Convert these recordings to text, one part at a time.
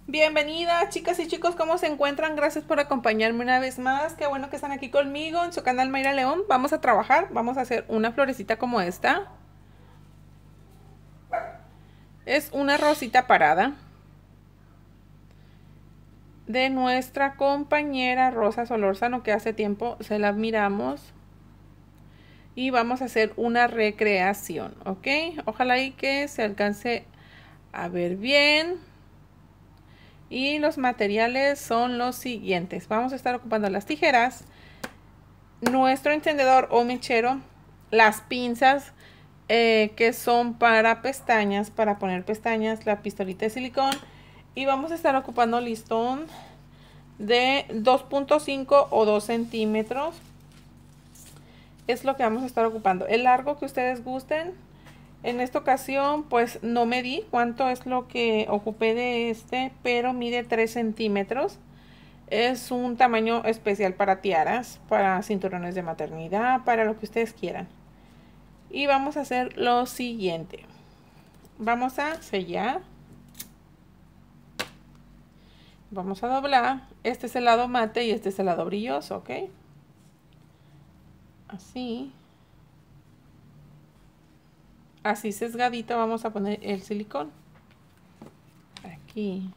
Bienvenidas chicas y chicos, ¿cómo se encuentran? Gracias por acompañarme una vez más. Qué bueno que están aquí conmigo en su canal Mayra León. Vamos a trabajar, vamos a hacer una florecita como esta. Es una rosita parada de nuestra compañera Rosa Solórzano, que hace tiempo se la admiramos. Y vamos a hacer una recreación, ¿ok? Ojalá y que se alcance a ver bien. Y los materiales son los siguientes. Vamos a estar ocupando las tijeras, nuestro encendedor o mechero, las pinzas que son para pestañas, para poner pestañas, la pistolita de silicón, y vamos a estar ocupando listón de 2.5 o 2 centímetros. Es lo que vamos a estar ocupando. El largo que ustedes gusten. En esta ocasión pues no medí cuánto es lo que ocupé de este, pero mide 3 centímetros. Es un tamaño especial para tiaras, para cinturones de maternidad, para lo que ustedes quieran. Y vamos a hacer lo siguiente. Vamos a sellar. Vamos a doblar. Este es el lado mate y este es el lado brilloso, ¿ok? Así. Así sesgadito vamos a poner el silicón. Aquí.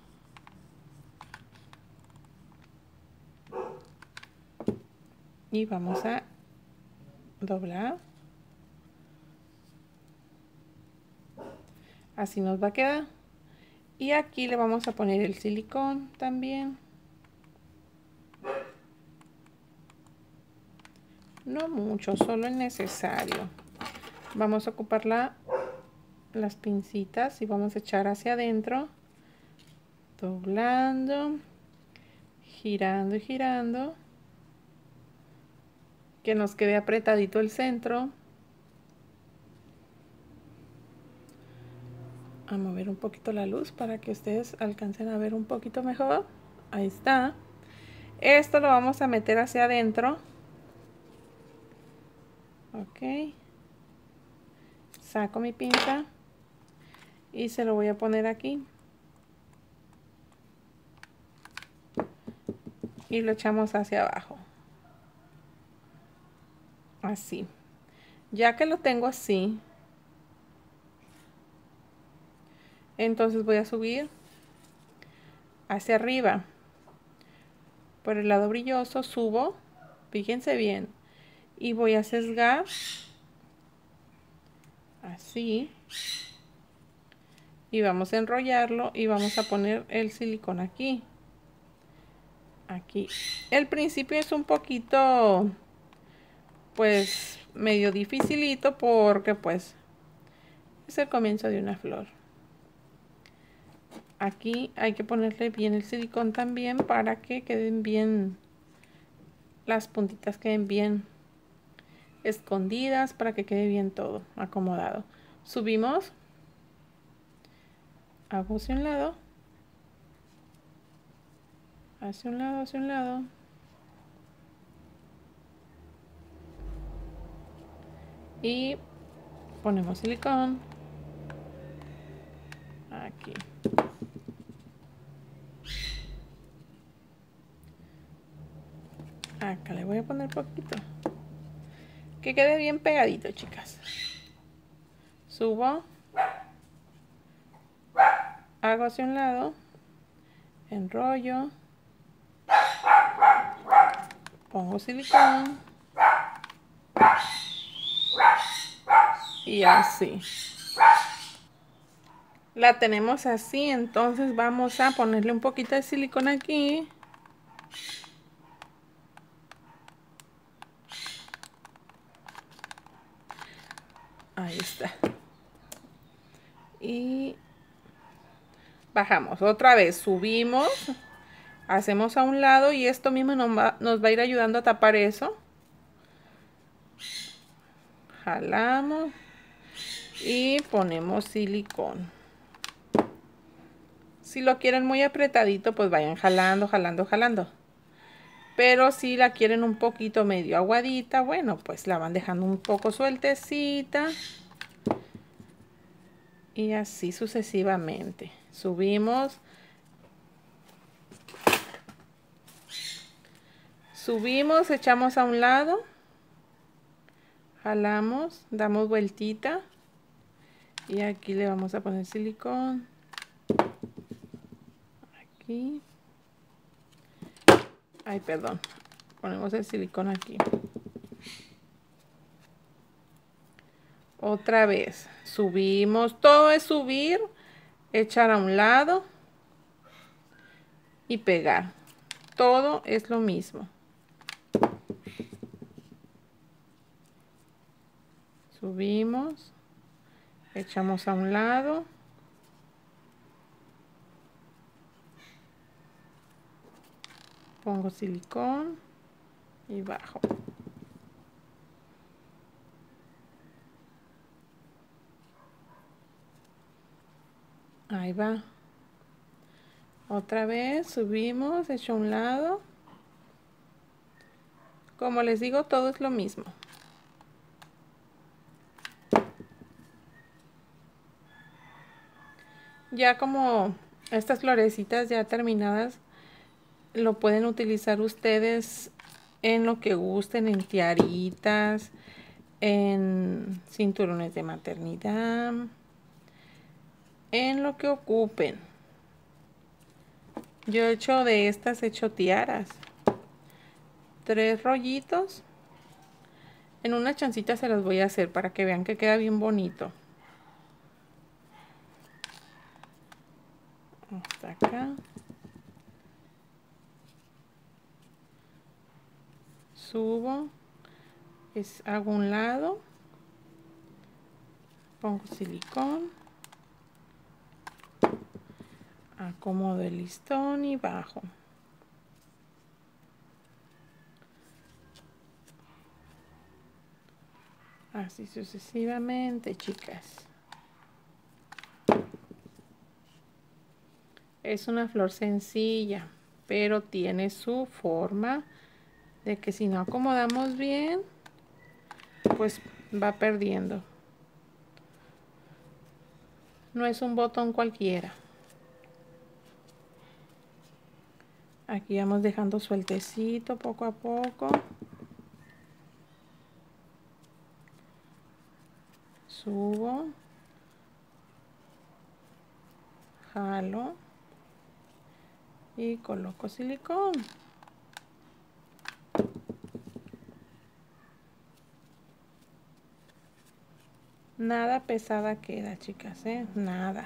Y vamos a doblar. Así nos va a quedar. Y aquí le vamos a poner el silicón también. No mucho, solo el necesario. Vamos a ocupar las pincitas y vamos a echar hacia adentro. Doblando. Girando y girando. Que nos quede apretadito el centro. A mover un poquito la luz para que ustedes alcancen a ver un poquito mejor. Ahí está. Esto lo vamos a meter hacia adentro. Ok. Saco mi pinza y se lo voy a poner aquí. Y lo echamos hacia abajo. Así. Ya que lo tengo así, entonces voy a subir hacia arriba. Por el lado brilloso subo, fíjense bien, y voy a sesgar así. Y vamos a enrollarlo y vamos a poner el silicón aquí. Aquí. El principio es un poquito, pues, medio dificilito porque, pues, es el comienzo de una flor. Aquí hay que ponerle bien el silicón también para que queden bien, las puntitas queden bien escondidas, para que quede bien todo acomodado. Subimos, hago hacia un lado, hacia un lado, hacia un lado. Y ponemos silicón aquí. Acá le voy a poner poquito. Que quede bien pegadito, chicas. Subo. Hago hacia un lado. Enrollo. Pongo silicón. Y así. La tenemos así, entonces vamos a ponerle un poquito de silicón aquí. Ahí está. Y bajamos. Otra vez subimos. Hacemos a un lado y esto mismo nos va a ir ayudando a tapar eso. Jalamos. Y ponemos silicón. Si lo quieren muy apretadito, pues vayan jalando, jalando, jalando. Pero si la quieren un poquito medio aguadita, bueno, pues la van dejando un poco sueltecita. Y así sucesivamente. Subimos, Subimos, echamos a un lado, jalamos, damos vueltita y aquí le vamos a poner silicón. Aquí. Ay, perdón. Ponemos el silicón aquí. Otra vez. Subimos. Todo es subir, echar a un lado y pegar. Todo es lo mismo. Subimos, echamos a un lado, pongo silicón y bajo. Ahí va. Otra vez subimos, echo a un lado. Como les digo, todo es lo mismo. Ya como estas florecitas ya terminadas, lo pueden utilizar ustedes en lo que gusten, en tiaritas, en cinturones de maternidad, en lo que ocupen. Yo he hecho de estas, he hecho tiaras. 3 rollitos. En una chancita se las voy a hacer para que vean que queda bien bonito. Hasta acá. Subo. Hago un lado. Pongo silicón. Acomodo el listón y bajo. Así sucesivamente, chicas. Es una flor sencilla, pero tiene su forma de que si no acomodamos bien, pues va perdiendo. No es un botón cualquiera. Aquí vamos dejando sueltecito poco a poco. Subo. Jalo. Y coloco silicón. Nada pesada queda, chicas, nada.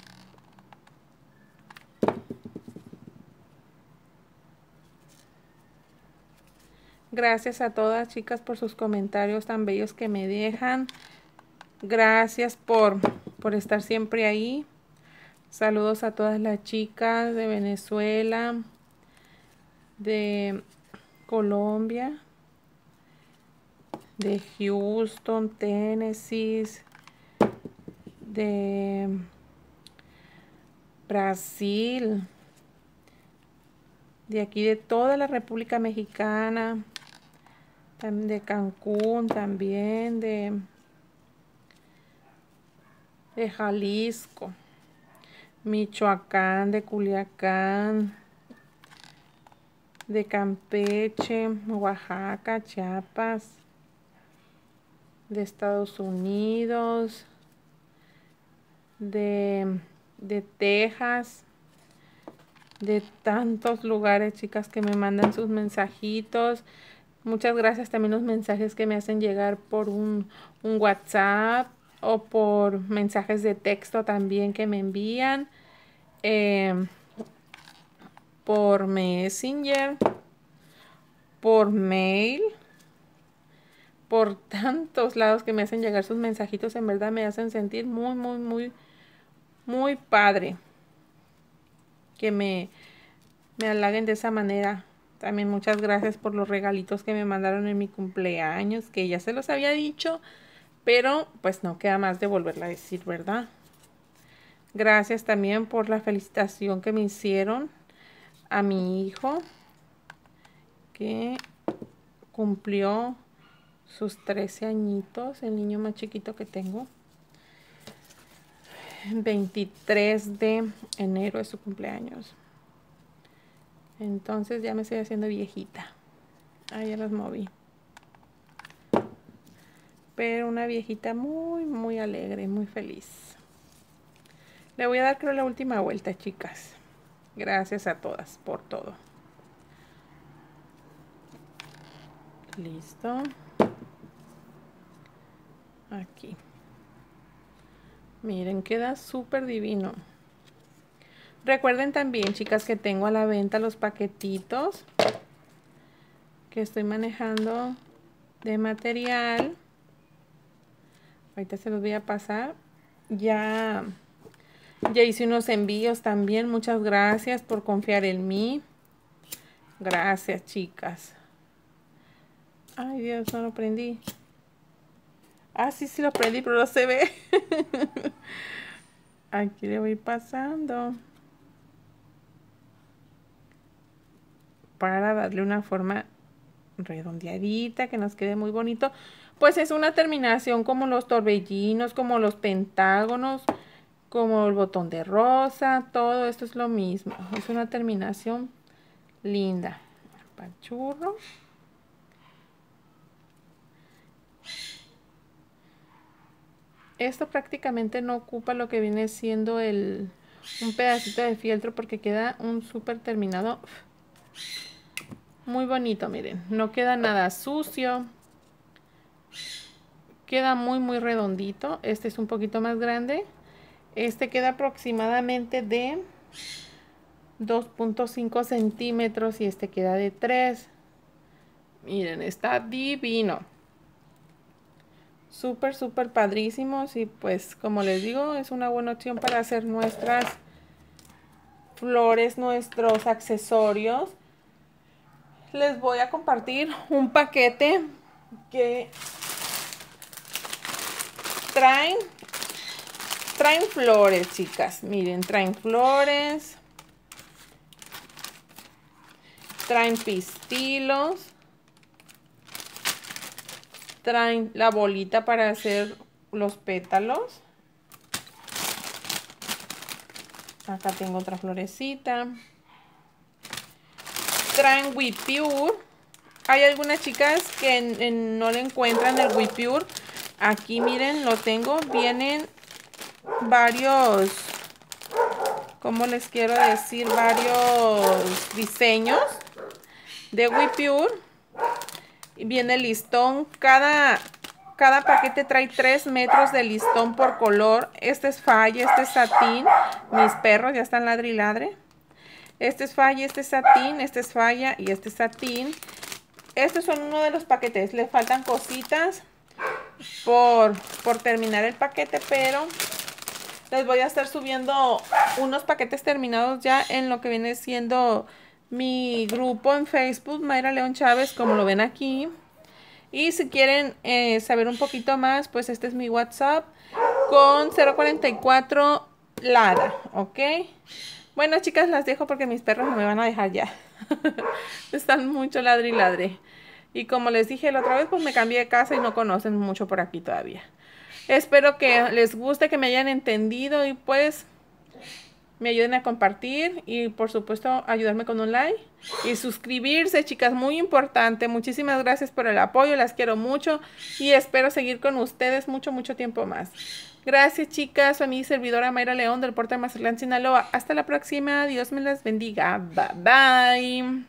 Gracias a todas, chicas, por sus comentarios tan bellos que me dejan. Gracias por estar siempre ahí. Saludos a todas las chicas de Venezuela, de Colombia, de Houston, Tennessee, de Brasil, de aquí de toda la República Mexicana, de Cancún también, de Jalisco, Michoacán, de Culiacán, de Campeche, Oaxaca, Chiapas, de Estados Unidos, de Texas, de tantos lugares, chicas, que me mandan sus mensajitos. Muchas gracias también los mensajes que me hacen llegar por un WhatsApp o por mensajes de texto también que me envían, por Messenger, por mail, por tantos lados que me hacen llegar sus mensajitos. En verdad me hacen sentir muy padre que me halaguen de esa manera. También muchas gracias por los regalitos que me mandaron en mi cumpleaños, que ya se los había dicho, pero pues no queda más de volverla a decir, ¿verdad? Gracias también por la felicitación que me hicieron a mi hijo, que cumplió sus 13 añitos, el niño más chiquito que tengo. 23 de enero es su cumpleaños. Entonces ya me estoy haciendo viejita. Ahí ya los moví. Pero una viejita muy, muy alegre, muy feliz. Le voy a dar, creo, la última vuelta, chicas. Gracias a todas por todo. Listo. Aquí. Miren, queda súper divino. Recuerden también, chicas, que tengo a la venta los paquetitos que estoy manejando de material. Ahorita se los voy a pasar. Ya hice unos envíos también. Muchas gracias por confiar en mí. Gracias, chicas. Ay, Dios, no lo prendí. Ah, sí, sí lo prendí, pero no se ve. Aquí le voy pasando. Para darle una forma redondeadita, que nos quede muy bonito. Pues es una terminación como los torbellinos, como los pentágonos, como el botón de rosa. Todo esto es lo mismo. Es una terminación linda. Panchurro. Esto prácticamente no ocupa lo que viene siendo un pedacito de fieltro, porque queda un súper terminado muy bonito. Miren, no queda nada sucio, queda muy muy redondito. Este es un poquito más grande. Este queda aproximadamente de 2.5 centímetros y este queda de 3. Miren, está divino. Súper, súper padrísimos. Y pues, como les digo, es una buena opción para hacer nuestras flores, nuestros accesorios. Les voy a compartir un paquete que traen flores, chicas. Miren, traen flores, traen pistilos, traen la bolita para hacer los pétalos. Acá tengo otra florecita. Traen WePure. Hay algunas chicas que no le encuentran el WePure. Aquí miren, lo tengo. Vienen varios, ¿cómo les quiero decir? Varios diseños de WePure. Y viene el listón. Cada paquete trae 3 metros de listón por color. Este es falla, este es satín. Mis perros ya están ladre y ladre. Este es falla, este es satín, este es falla y este es satín. Estos son uno de los paquetes. Le faltan cositas por terminar el paquete, pero les voy a estar subiendo unos paquetes terminados ya en lo que viene siendo mi grupo en Facebook, Mayra León Chávez, como lo ven aquí. Y si quieren saber un poquito más, pues este es mi WhatsApp con 044 Lada, ¿ok? Bueno, chicas, las dejo porque mis perros no me van a dejar ya. Están mucho ladre y ladre. Y como les dije la otra vez, pues me cambié de casa y no conocen mucho por aquí todavía. Espero que les guste, que me hayan entendido y pues me ayuden a compartir y por supuesto ayudarme con un like y suscribirse, chicas, muy importante. Muchísimas gracias por el apoyo, las quiero mucho y espero seguir con ustedes mucho tiempo más. Gracias, chicas, soy mi servidora Mayra León del puerto de Mazatlán, Sinaloa. Hasta la próxima, Dios me las bendiga, bye bye.